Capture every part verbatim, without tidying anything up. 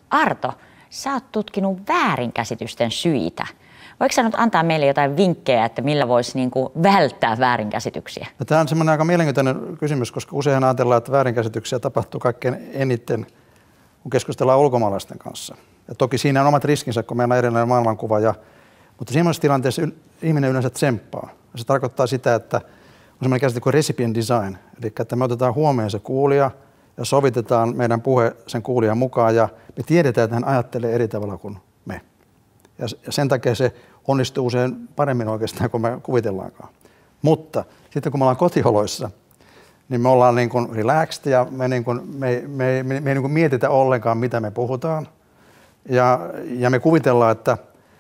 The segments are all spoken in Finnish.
Arto, sä oot tutkinut väärinkäsitysten syitä. Voitko sä nyt antaa meille jotain vinkkejä, että millä voisi niin kuin välttää väärinkäsityksiä? No, tämä on semmoinen aika mielenkiintoinen kysymys, koska usein ajatellaan, että väärinkäsityksiä tapahtuu kaikkein eniten, kun keskustellaan ulkomaalaisten kanssa. Ja toki siinä on omat riskinsä, kun meillä on erilainen maailmankuva. Ja, mutta semmoisessa tilanteessa ihminen yleensä tsemppaa. Ja se tarkoittaa sitä, että on semmoinen käsite kuin recipient design. Eli että me otetaan huomioon se kuulija ja sovitetaan meidän puhe sen kuulijan mukaan. Ja me tiedetään, että hän ajattelee eri tavalla kuin me. Ja sen takia se onnistuu usein paremmin oikeastaan kuin me kuvitellaankaan. Mutta sitten kun me ollaan kotioloissa, niin me ollaan niin kuin relaxed ja me, niin kuin, me, me, me, me ei niin kuin mietitä ollenkaan, mitä me puhutaan. Ja, ja me kuvitellaan, että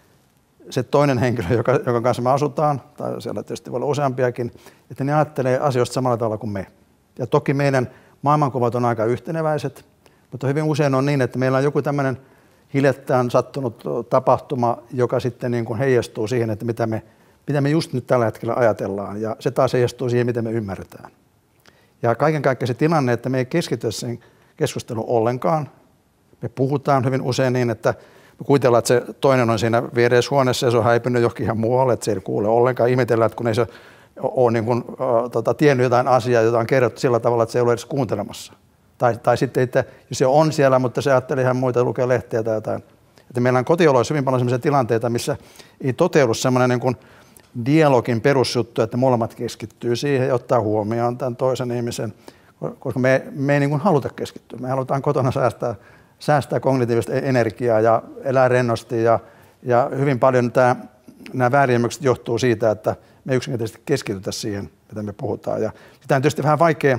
se toinen henkilö, joka, joka kanssa me asutaan, tai siellä tietysti voi olla useampiakin, että ne ajattelee asioista samalla tavalla kuin me. Ja toki meidän maailmankuvat on aika yhteneväiset, mutta hyvin usein on niin, että meillä on joku tämmöinen hiljattain sattunut tapahtuma, joka sitten niin kuin heijastuu siihen, että mitä me, mitä me just nyt tällä hetkellä ajatellaan. Ja se taas heijastuu siihen, miten me ymmärretään. Ja kaiken kaikkiaan se tilanne, että me ei keskity sen keskusteluun ollenkaan. Me puhutaan hyvin usein niin, että me kuvitellaan, että se toinen on siinä viereisessä huoneessa ja se on häipynyt johonkin ihan muualle, että se ei kuule ollenkaan. Ihmetellään, että kun ei se ole niin kuin, äh, tota, tiennyt jotain asiaa, jota on kerrottu sillä tavalla, että se ei ole edes kuuntelemassa. Tai, tai sitten, että se on siellä, mutta se ajattelee ihan muita, lukee lehtiä tai jotain. Että meillä on kotioloissa hyvin paljon sellaisia tilanteita, missä ei toteudu sellainen niin kuin dialogin perusjuttu, että molemmat keskittyy siihen ja ottaa huomioon tämän toisen ihmisen, koska me, me ei niin kuin haluta keskittyä. Me halutaan kotona säästää, säästää kognitiivista energiaa ja elää rennosti ja, ja hyvin paljon tämä, nämä väärinymmärrykset johtuu siitä, että me yksinkertaisesti keskitytä siihen, mitä me puhutaan. Ja sitä on tietysti vähän vaikea,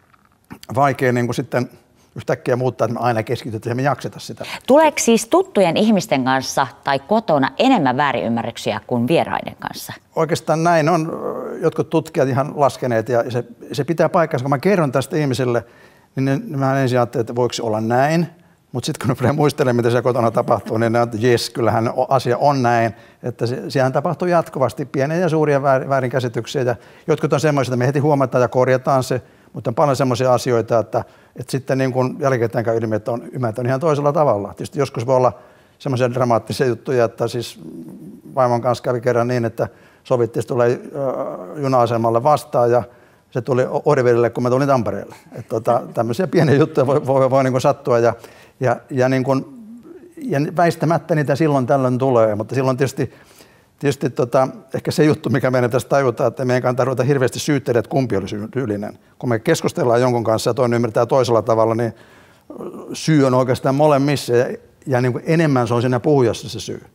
vaikea niin kuin sitten yhtäkkiä muuttaa, että me aina keskitytään ja me jakseta sitä. Tuleeko siis tuttujen ihmisten kanssa tai kotona enemmän väärinymmärryksiä kuin vieraiden kanssa? Oikeastaan näin on jotkut tutkijat ihan laskeneet ja se, se pitää paikkansa. Kun mä kerron tästä ihmiselle, niin mä ensin ajattelin, että voiko se olla näin. Mutta sitten kun ne muistelee, mitä siellä kotona tapahtuu, niin ne on, että jes, kyllähän asia on näin. Että se, siellä tapahtuu jatkuvasti pieniä ja suuria väärinkäsityksiä. Ja jotkut on semmoisia, että me heti huomataan ja korjataan se. Mutta on paljon semmoisia asioita, että, että sitten niin kuin jälkikäteen käy ilmi, että on ymmärtänyt ihan toisella tavalla. Tietysti joskus voi olla semmoisia dramaattisia juttuja, että siis vaimon kanssa kävi kerran niin, että sovittiin, että tulee juna-asemalle vastaan ja se tuli Orivedelle, kun mä tulin Tampereelle. Että tota, tämmöisiä pieniä juttuja voi, voi, voi niin kuin sattua ja, ja, ja, niin kuin, ja väistämättä niitä silloin tällöin tulee, mutta silloin tietysti Tietysti tota, ehkä se juttu, mikä meidän pitäisi tajuta, että meidän kannattaa ruveta hirveästi syyttelemään, että kumpi oli syyllinen. Kun me keskustellaan jonkun kanssa ja toinen ymmärtää toisella tavalla, niin syy on oikeastaan molemmissa ja, ja niin kuin enemmän se on siinä puhujassa se syy.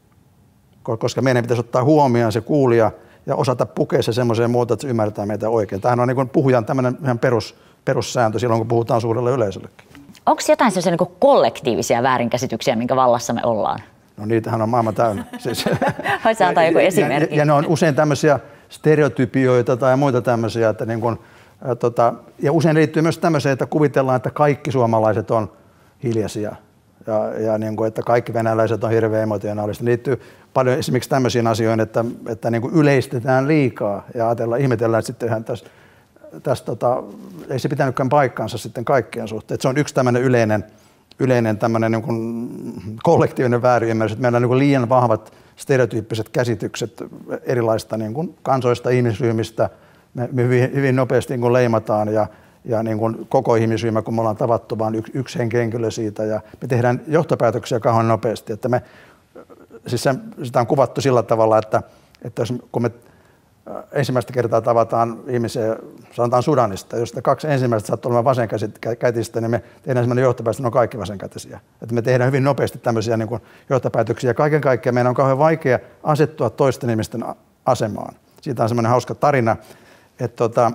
Koska meidän pitäisi ottaa huomioon se kuulija ja osata pukea se semmoiseen muotoon, että se ymmärtää meitä oikein. Tämähän on niin kuin puhujan tämmöinen ihan perus, perussääntö silloin, kun puhutaan suurelle yleisöllekin. Onko jotain sellaisia niin kuin kollektiivisia väärinkäsityksiä, minkä vallassa me ollaan? No niitähän on maailman täynnä. Siis, Voisi antaa joku esimerkki. Ja, ja ne on usein tämmöisiä stereotypioita tai muita tämmöisiä, että niin kun, ä, tota, ja usein liittyy myös tämmöiseen, että kuvitellaan, että kaikki suomalaiset on hiljaisia ja, ja niin kun, että kaikki venäläiset on hirveän emotionaalista. Liittyy paljon esimerkiksi tämmöisiin asioihin, että, että niin kun yleistetään liikaa ja ajatellaan, ihmetellään, että sittenhän tässä, tässä tota, ei se pitänytkään paikkaansa sitten kaikkien suhteen. Että se on yksi tämmöinen yleinen yleinen tämmöinen niin kuin kollektiivinen väärinymmärrys, että meillä on niin kuin liian vahvat stereotyyppiset käsitykset erilaisista niin kuin kansoista, ihmisryhmistä. Me, me hyvin, hyvin nopeasti niin kuin leimataan ja, ja niin kuin koko ihmisryhmä, kun me ollaan tavattu vain yksi, yksi henkilö siitä ja me tehdään johtopäätöksiä kauhean nopeasti. Että me, siis se, sitä on kuvattu sillä tavalla, että, että jos, kun me ensimmäistä kertaa tavataan ihmisiä, sanotaan Sudanista, jos kaksi ensimmäistä sattuu olemaan vasenkätistä, niin me tehdään sellainen johtopäätös, että ne on kaikki vasenkätisiä. Että me tehdään hyvin nopeasti tämmöisiä niin kuin johtopäätöksiä. Kaiken kaikkiaan meidän on kauhean vaikea asettua toisten ihmisten asemaan. Siitä on semmoinen hauska tarina, että tota,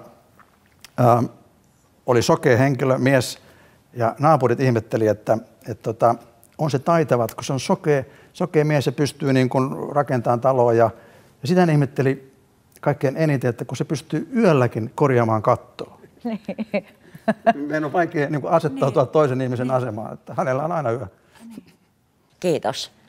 ää, oli sokea henkilö, mies, ja naapurit ihmetteli, että, että tota, on se taitava, kun se on sokea, sokea mies ja pystyy niin kuin rakentamaan taloa. Ja, ja sitä ihmetteli kaikkein eniten, että kun se pystyy yölläkin korjaamaan kattoa. Niin. Meidän on vaikea niin kuin asettautua niin. toisen ihmisen niin. asemaan, että hänellä on aina yö. Kiitos.